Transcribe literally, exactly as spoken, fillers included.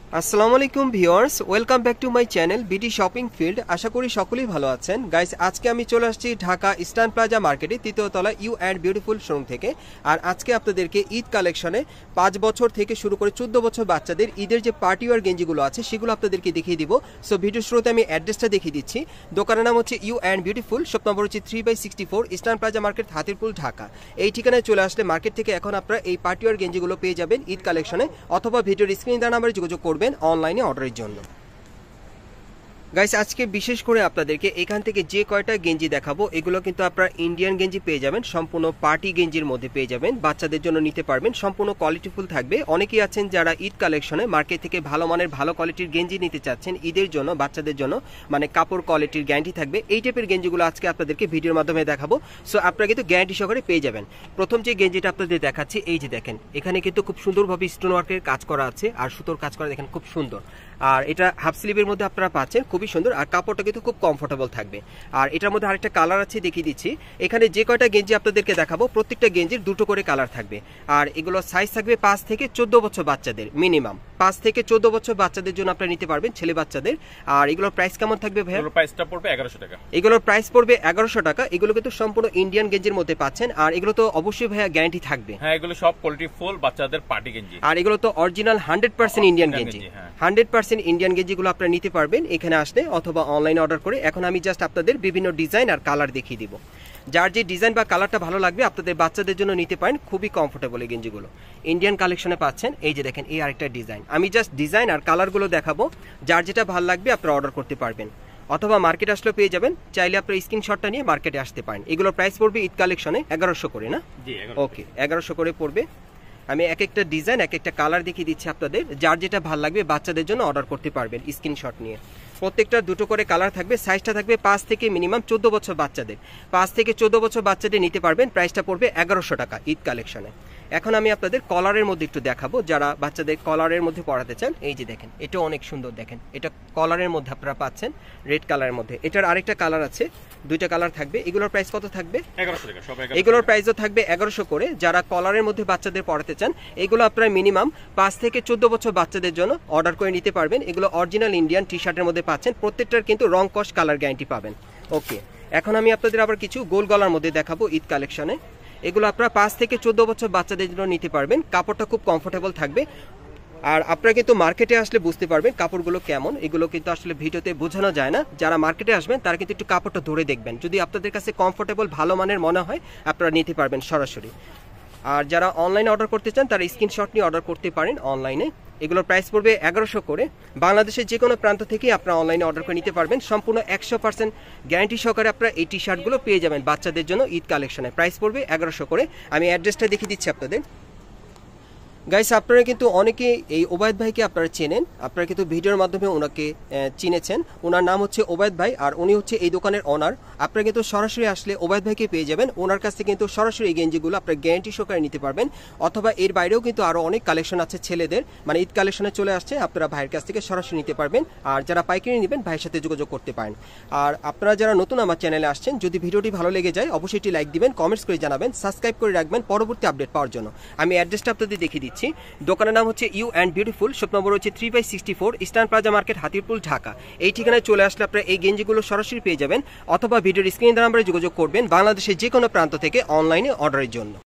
আসসালামু আলাইকুম viewers, welcome back to my channel BD shopping field. আশা করি সকলেই ভালো আছেন। গাইস, আজকে আমি চলে আসছি ঢাকা ইস্টার্ন প্লাজা মার্কেটে তৃতীয় তলা ইউ অ্যান্ড বিউটিফুল শোরুম থেকে। আর আজকে আপনাদেরকে ঈদ কালেকশনে পাঁচ বছর থেকে শুরু করে চোদ্দ বছর বাচ্চাদের ঈদের যে পার্টি ওয়ার গেঞ্জিগুলো আছে সেগুলো আপনাদেরকে দেখিয়ে দিব। সো ভিডিও শুরুতে আমি অ্যাড্রেসটা দেখিয়ে দিচ্ছি। দোকানের নাম হচ্ছে U and beautiful, shop number হচ্ছে three by sixty four eastern plaza market, Hatirpul, Dhaka. এই ঠিকানায় চলে আসলে মার্কেট থেকে এখন আপনারা এই পার্টি ওয়ার গেঞ্জিগুলো পেয়ে যাবেন ঈদ কালেকশনে, অথবা ভিডিওর স্ক্রিন দেওয়া নাম্বারে যোগাযোগ করবেন অনলাইনে অর্ডারের জন্য। গাইস, আজকে বিশেষ করে আপনাদেরকে এখান থেকে যে কয়টা গেঞ্জি দেখাবো এগুলো কিন্তু আপনারা ইন্ডিয়ান গেঞ্জি পেয়ে যাবেন, সম্পূর্ণ পার্টি গেঞ্জির মধ্যে পেয়ে যাবেন, বাচ্চাদের জন্য নিতে পারবেন, সম্পূর্ণ কোয়ালিটিফুল থাকবে। অনেকেই আছেন যারা ঈদ কালেকশনে মার্কেট থেকে ভালো মানের ভালো কোয়ালিটির গেঞ্জি নিতে চাচ্ছেন ঈদের জন্য, বাচ্চাদের জন্য, মানে কাপড় কোয়ালিটির গ্যারান্টি থাকবে। এই টাইপের গেঞ্জিগুলো আজকে আপনাদেরকে ভিডিওর মাধ্যমে দেখাবো। সো আপনারা কিন্তু গ্যারান্টি সহকারে পেয়ে যাবেন। প্রথম যে গেঞ্জিটা আপনাদের দেখাচ্ছি, এই যে দেখেন, এখানে কিন্তু খুব সুন্দরভাবে স্টোন ওয়ার্কের কাজ করা আছে আর সুতোর কাজ করা দেখেন খুব সুন্দর। আর এটা হাফ স্লিভের মধ্যে আপনারা পাচ্ছেন, খুবই সুন্দর। আর কাপড়টা কিন্তু খুব কমফোর্টেবল থাকবে। আর এটার মধ্যে আরেকটা কালার আছে, দেখিয়ে দিচ্ছি। এখানে যে কয়টা গেঞ্জি আপনাদেরকে দেখাবো প্রত্যেকটা গেঞ্জির দুটো করে কালার থাকবে। আর এগুলো সাইজ থাকবে পাঁচ থেকে চোদ্দ বছর বাচ্চাদের, মিনিমাম পাঁচ থেকে চোদ্দ বছর বাচ্চাদের জন্য আপনারা নিতে পারবেন, ছেলে বাচ্চাদের। আর এগুলোর প্রাইস কেমন থাকবে ভাই? প্রাইসটা পড়বে এগারোশো টাকা। এগুলোর প্রাইস পড়বে এগারোশো টাকা। এগুলো কিন্তু সম্পূর্ণ ইন্ডিয়ান গেঞ্জির মধ্যে পাচ্ছেন। আর এগুলো তো অবশ্যই ভাইয়া গ্যারান্টি থাকবে। হ্যাঁ, এগুলো সব কোয়ালিটি ফুল বাচ্চাদের পার্টি গেঞ্জি। আর এগুলো তো অরিজিনাল হান্ড্রেড পার্সেন্ট ইন্ডিয়ান গেঞ্জি, হান্ড্রেড পার্সেন্ট ইন্ডিয়ান গেঞ্জিগুলো আপনারা নিতে পারবেন এখানে আসলে অথবা অনলাইনে অর্ডার করে। এখন আমি জাস্ট আপনাদের বিভিন্ন ডিজাইন আর কালার দেখিয়ে দিব। যার যে ডিজাইন বা কালারটা ভালো লাগবে আপনাদের বাচ্চাদের জন্য নিতে পারেন, খুবই কমফোর্টেবল এই গেঞ্জিগুলো ইন্ডিয়ান কালেকশনে পাচ্ছেন। এই যে দেখেন, এই আরেকটা ডিজাইন, আমি জাস্ট ডিজাইন আর কালারগুলো দেখাবো। যার যেটা ভালো লাগবে আপনারা অর্ডার করতে পারবেন, অথবা মার্কেট আসলেও পেয়ে যাবেন। চাইলে আপনার স্ক্রিনশটটা নিয়ে মার্কেটে আসতে পারেন। এগুলোর প্রাইস পড়বে ঈদ কালেকশনে এগারোশো করে, না? ওকে, এগারোশো করে পড়বে। আমি এক একটা ডিজাইন এক একটা কালার দেখিয়ে দিচ্ছি আপনাদের। যার যেটা ভালো লাগবে বাচ্চাদের জন্য অর্ডার করতে পারবেন স্ক্রিনশট নিয়ে। প্রত্যেকটা দুটো করে কালার থাকবে, সাইজটা থাকবে পাঁচ থেকে মিনিমাম চোদ্দ বছর বাচ্চাদের, পাঁচ থেকে চোদ্দ বছর বাচ্চাদের নিতে পারবেন। প্রাইসটা পড়বে এগারোশো টাকা ঈদ কালেকশনে। এখন আমি আপনাদের কলারের মধ্যে একটু দেখাবো, যারা বাচ্চাদের কলারের মধ্যে পরাতে চান। এই যে দেখেন, এটা অনেক সুন্দর, দেখেন এটা কলারের মধ্যে আপনারা পাচ্ছেন, রেড কালারের মধ্যে। এটার আরেকটা কালার আছে, দুইটা কালার থাকবে। এগুলোর প্রাইস কত থাকবে? এগারোশো টাকা। এগুলোর প্রাইসও থাকবে এগারোশো করে। যারা কলারের মধ্যে বাচ্চাদের পরাতে চান এগুলো আপনারা মিনিমাম পাঁচ থেকে চোদ্দ বছর বাচ্চাদের জন্য অর্ডার করে নিতে পারবেন। এগুলো অরিজিনাল ইন্ডিয়ান টি শার্টের মধ্যে পাচ্ছেন, প্রত্যেকটার কিন্তু রং কস কালার গ্যারান্টি পাবেন। ওকে, এখন আমি আপনাদের আবার কিছু গোল গলার মধ্যে দেখাবো ঈদ কালেকশনে। এগুলো আপনারা পাঁচ থেকে চোদ্দ বছর বাচ্চাদের জন্য নিতে পারবেন, কাপড়টা খুব কমফোর্টেবল থাকবে। আর আপনারা কিন্তু মার্কেটে আসলে বুঝতে পারবেন কাপড়গুলো কেমন। এগুলো কিন্তু আসলে ভিডিওতে বোঝানো যায় না। যারা মার্কেটে আসবেন তারা কিন্তু একটু কাপড়টা ধরে দেখবেন, যদি আপনাদের কাছে কমফোর্টেবল ভালো মানের মনে হয় আপনারা নিতে পারবেন সরাসরি। আর যারা অনলাইনে অর্ডার করতে চান তারা স্ক্রিনশট নিয়ে অর্ডার করতে পারেন অনলাইনে। এগুলোর প্রাইস পড়বে এগারোশো করে। বাংলাদেশের যে কোনো প্রান্ত থেকে আপনারা অনলাইনে অর্ডার করে নিতে পারবেন। সম্পূর্ণ একশো পার্সেন্ট গ্যারান্টি সহকারে আপনারা এই টি শার্টগুলো পেয়ে যাবেন বাচ্চাদের জন্য ঈদ কালেকশনে। প্রাইস পড়বে এগারোশো করে। আমি অ্যাড্রেসটা দেখিয়ে দিচ্ছি আপনাদের। গাইস, আপনারা কিন্তু অনেকে এই ওবায়দ ভাইকে আপনারা চেনেন, আপনারা কিন্তু ভিডিওর মাধ্যমে ওনাকে চিনেছেন। ওনার নাম হচ্ছে ওবায়দ ভাই, আর উনি হচ্ছে এই দোকানের ওনার। আপনারা কিন্তু সরাসরি আসলে ওবায়দ ভাইকে পেয়ে যাবেন। ওনার কাছ থেকে কিন্তু সরাসরি এই গেঞ্জিগুলো আপনারা গ্যারান্টি সহকারে নিতে পারবেন। অথবা এর বাইরেও কিন্তু আরও অনেক কালেকশন আছে ছেলেদের, মানে ঈদ কালেকশনে চলে আসছে, আপনারা ভাইয়ের কাছ থেকে সরাসরি নিতে পারবেন। আর যারা পাইকারি নেবেন ভাইয়ের সাথে যোগাযোগ করতে পারেন। আর আপনারা যারা নতুন আমার চ্যানেলে আসছেন, যদি ভিডিওটি ভালো লেগে যায় অবশ্যই একটি লাইক দিবেন, কমেন্টস করে জানাবেন, সাবস্ক্রাইব করে রাখবেন পরবর্তী আপডেট পাওয়ার জন্য। আমি অ্যাড্রেসটা আপনাদের দেখিয়ে দিচ্ছি। দোকানের নাম হচ্ছে U and beautiful, shop number হচ্ছে three by sixty four eastern plaza market, Hatirpul, Dhaka. এই ঠিকানায় চলে আসলে আপনারা এই গেঞ্জিগুলো সরাসরি পেয়ে যাবেন, অথবা ভিডিওর স্ক্রিন নাম্বারে যোগাযোগ করবেন বাংলাদেশের যে কোনো প্রান্ত থেকে অনলাইনে অর্ডারের জন্য।